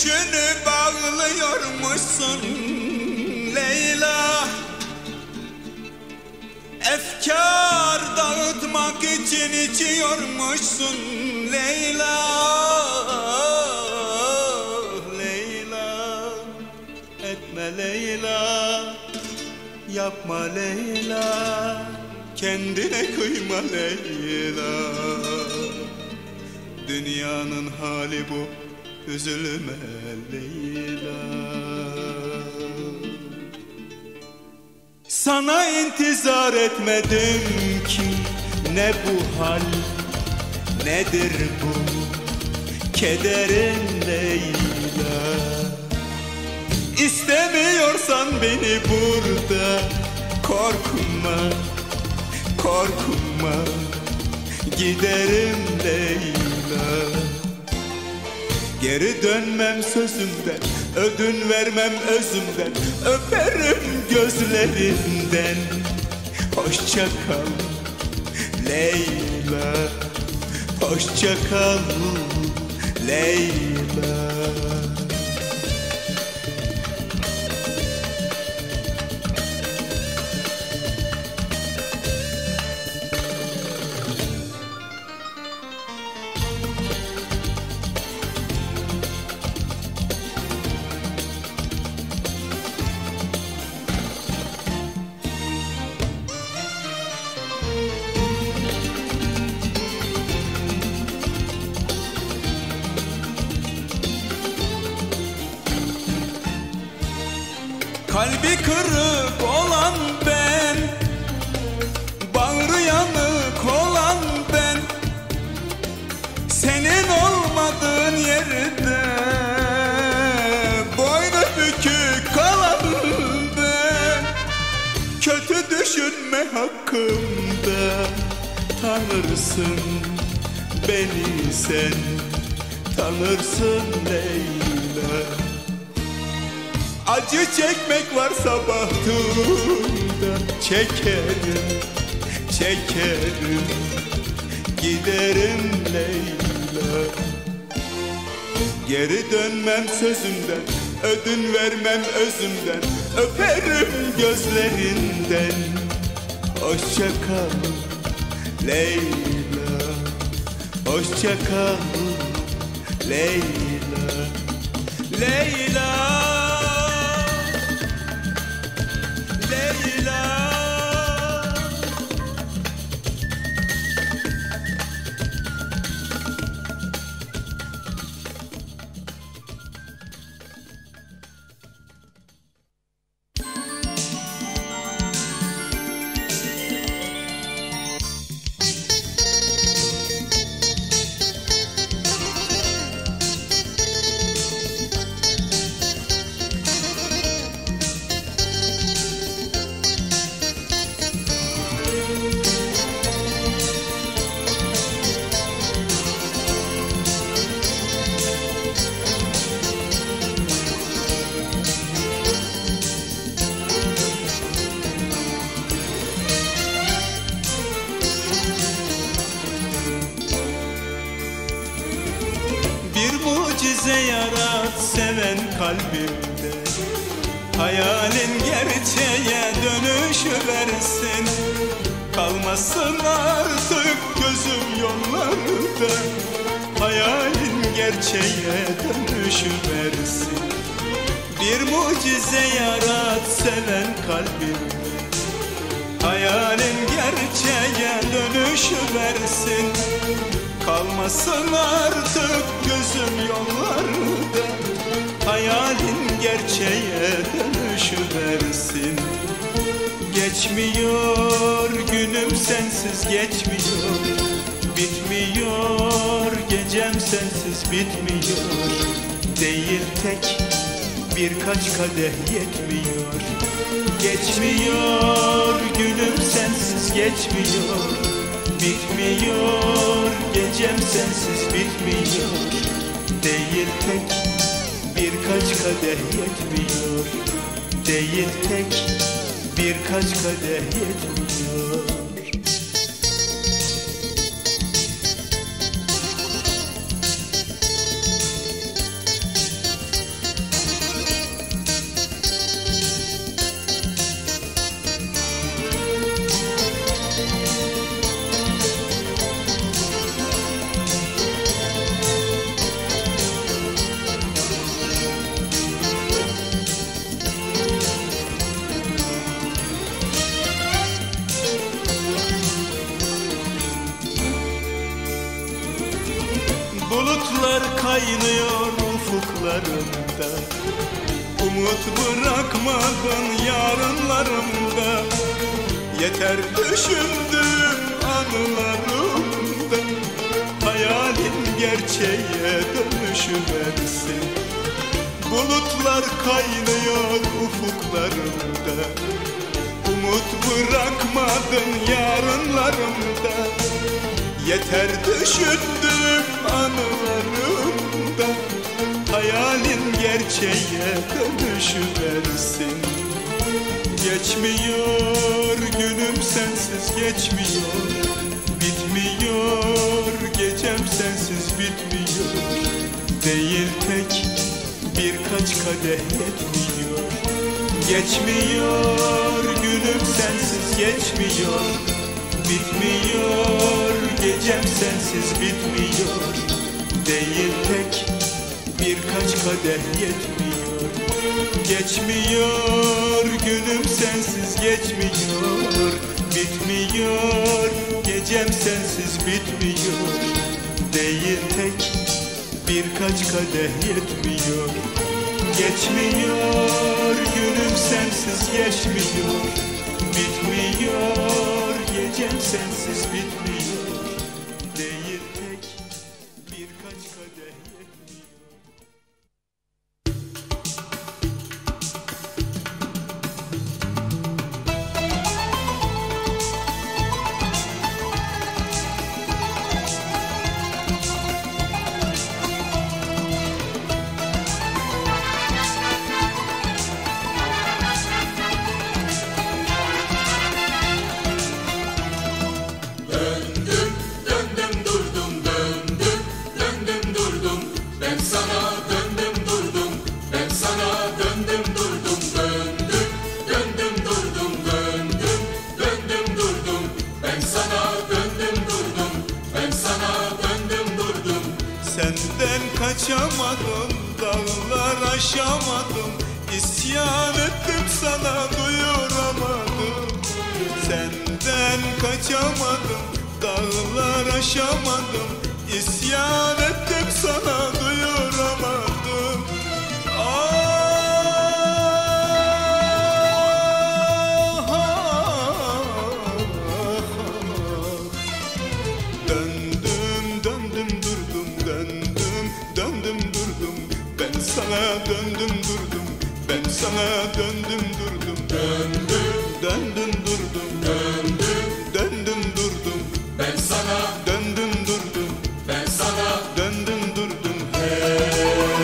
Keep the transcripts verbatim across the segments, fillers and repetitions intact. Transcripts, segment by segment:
düşünüp ağlıyormuşsun Leyla. Efkar dağıtmak için içiyormuşsun Leyla. Leyla, etme Leyla, yapma Leyla, kendine kıyma Leyla. Dünyanın hali bu, üzülme Leyla. Sana intizar etmedim ki, ne bu hal, nedir bu kederin Leyla. İstemiyorsan beni burada, korkma, korkma, giderim Leyla. Geri dönmem sözümden, ödün vermem özümden, öperim gözlerinden. Hoşça kal Leyla, hoşça kal Leyla. Kalbi kırık olan ben, bağrı yanık olan ben, senin olmadığın yerde boynu bükük kalan ben. Kötü düşünme hakkımda, tanırsın beni sen, tanırsın Leyla. Acı çekmek varsa bahtımda, çekerim, çekerim, giderim Leyla. Geri dönmem sözümden, ödün vermem özümden, öperim gözlerinden. Hoşça kal Leyla, hoşça kal Leyla. Leyla, Leyla. Mucize yarat seven kalbimde, hayalin gerçeğe dönüşüversin. Kalmasın artık gözüm yollarda, hayalin gerçeğe dönüşüversin. Bir mucize yarat seven kalbimde, hayalin gerçeğe dönüşüversin. Kalmasın artık gözüm yollarda, hayalin gerçeğe dönüşüversin. Geçmiyor günüm sensiz geçmiyor, bitmiyor gecem sensiz bitmiyor. Değil tek birkaç kadeh yetmiyor. Geçmiyor günüm sensiz geçmiyor, bitmiyor gecem sensiz bitmiyor. Değil tek birkaç kadeh yetmiyor. Değil tek birkaç kadeh yetmiyor. kaynıyor ufuklarımda. Umut bırakmadın yarınlarımda. Yeter düşündüğüm anılarımda. Hayalin gerçeğe dönüşüversin. Bulutlar kaynıyor ufuklarımda. Umut bırakmadın yarınlarımda. Yeter düşündüğüm anılarımda. Hayalin gerçeğe dönüşüversin. Geçmiyor günüm sensiz geçmiyor. Bitmiyor gecem sensiz bitmiyor. Değil tek birkaç kadeh yetmiyor. Geçmiyor günüm sensiz geçmiyor. Bitmiyor gecem sensiz bitmiyor. Değil tek birkaç kadeh yetmiyor. Geçmiyor günüm sensiz geçmiyor. Bitmiyor gecem sensiz bitmiyor. Değil tek birkaç kadeh yetmiyor. Geçmiyor günüm sensiz geçmiyor. Bitmiyor gecem sensiz bitmiyor. Değil tek birkaç kadeh yetmiyor. Senden kaçamadım, dağlar aşamadım. İsyan ettim sana duyuramadım. Senden kaçamadım, dağlar aşamadım. İsyan ettim sana duyuramadım. Ah, ah, ah. Döndüm döndüm durdum, döndüm döndüm durdum. Ben sana döndüm durdum, ben sana döndüm durdum. Döndüm döndüm durdum, döndüm döndüm durdum. Ben sana döndüm durdum, ben sana döndüm durdum. Hey.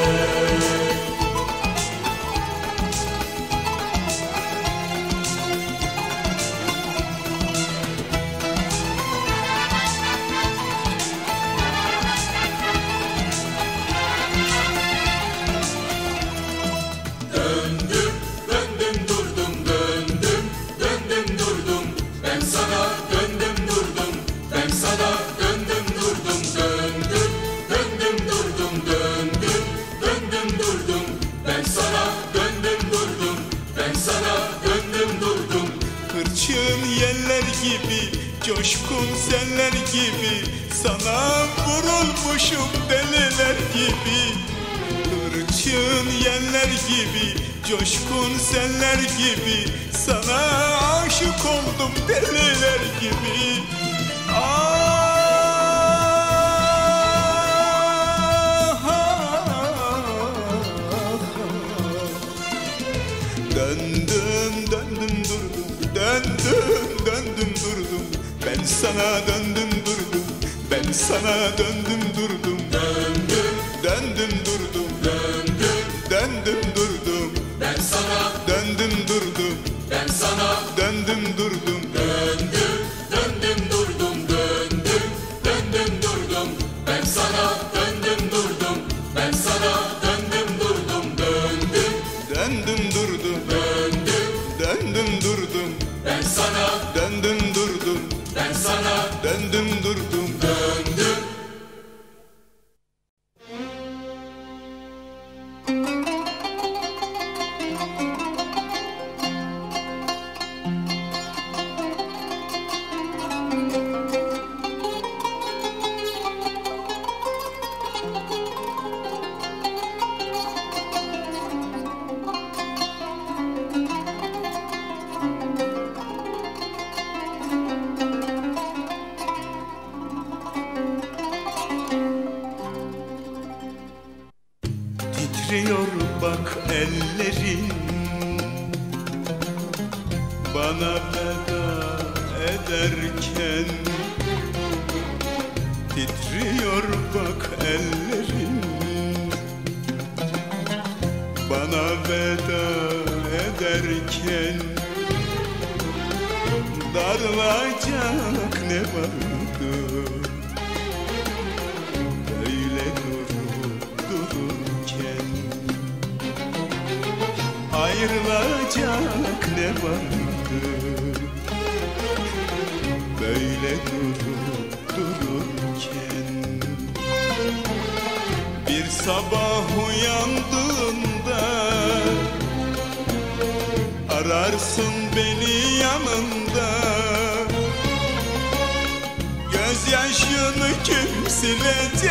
Döndüm, döndüm durdum, döndüm, döndüm durdum. Ben sana döndüm durdum, ben sana döndüm durdum. Döndüm, döndüm durdum, döndüm, döndüm durdum. Ben sana döndüm durdum, ben sana döndüm durdum. Hırçın yeller gibi, coşkun seller gibi. Sana vurulmuşum deliler gibi. Hırçın yeller gibi, coşkun seller gibi. Sana aşık oldum deliler gibi. Ah, ah, ah. Döndüm döndüm durdum, döndüm döndüm durdum. Ben sana döndüm durdum, ben sana döndüm durdum. Döndüm döndüm durdum, döndüm döndüm durdum. Ben sana döndüm durdum, ben sana döndüm durdum. Döndüm döndüm durdum, döndüm döndüm durdum. Ben sana döndüm durdum, ben sana döndüm durdum. Döndüm döndüm durdum, döndüm döndüm durdum. Ben sana döndüm durdum, ben sana döndüm durdum. Döndüm. bana veda ederken titriyor bak ellerim. Bana veda ederken darılacak ne vardı? Böyle durup dururken ayrılacak ne vardı? Böyle durup dururken bir sabah uyandığında ararsın beni yanında. Gözyaşını kim silecek?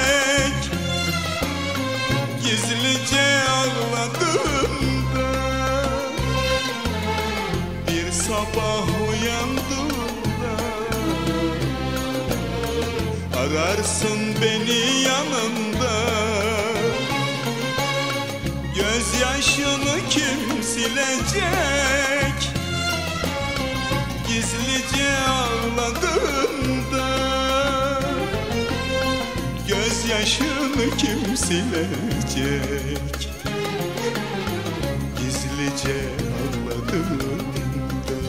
Gizlice ağladığında. Bir sabah uyandığında ararsın beni yanında. Gözyaşını kim silecek? Gizlice ağladığında. Gözyaşını kim silecek? Gizlice ağladığında.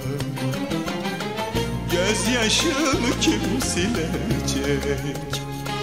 Gözyaşını kim silecek?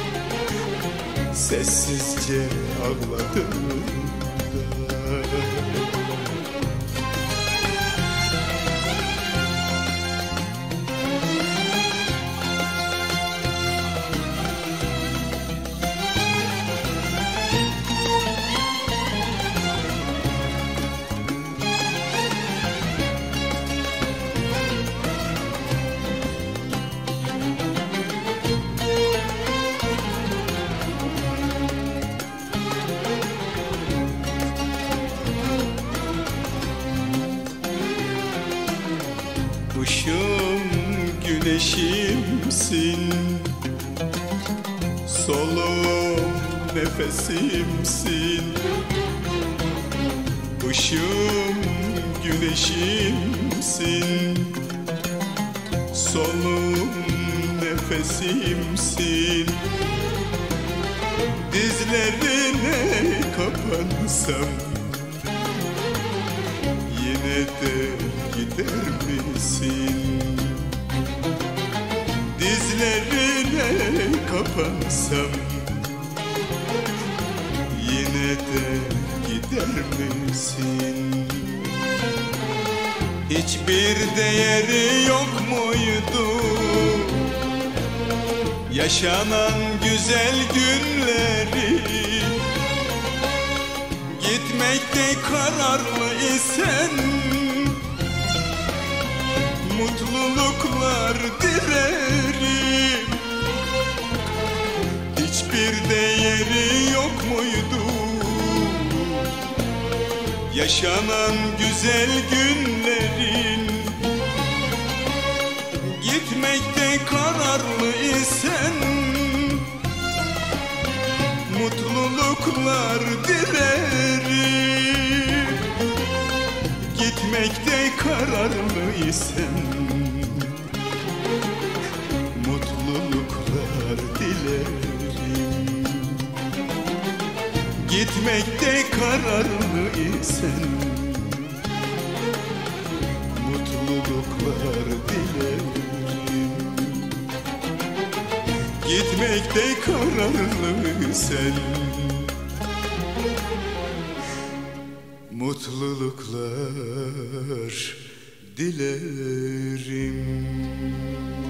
Sessizce ağladığında. Kuşum güneşimsin, soluğum nefesimsin. Kuşum güneşimsin, soluğum nefesimsin. Dizlerine kapansam yine de gider misin? Dizlerine kapansam yine de gider misin? Hiçbir değeri yok muydu yaşanan güzel günleri? Gitmekte kararlı isen mutluluklar dilerim. Hiçbir değeri yok muydu yaşanan güzel günlerin? Gitmekte kararlı isen mutluluklar dilerim. Gitmekte kararlı isen mutluluklar dilerim. Gitmekte kararlı isen mutluluklar dilerim. Gitmekte kararlı isen mutluluklar dilerim.